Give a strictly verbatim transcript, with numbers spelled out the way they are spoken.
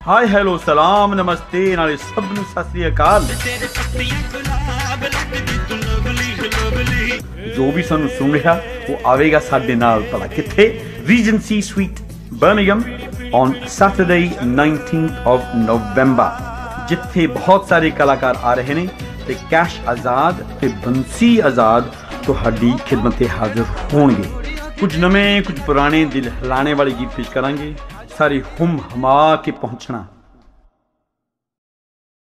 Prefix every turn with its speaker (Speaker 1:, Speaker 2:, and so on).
Speaker 1: Hi hello सलाम नमस्ते नाले सब नूं सत श्री अकाल। जो भी सानू सुन रहा वो आवेगा साडे नाल भला किथे Regency Suite Birmingham on Saturday nineteenth of November, जिथे बहुत सारे कलाकार आ रहे ने ते कैश आजाद ते बंसी आजाद तुहाडी खिदमत हाजिर होणगे। कुछ नवे कुछ पुराने दिल हिलाने वाले गीत पेश करांगे। सारी हुम हमा के पहुंचना।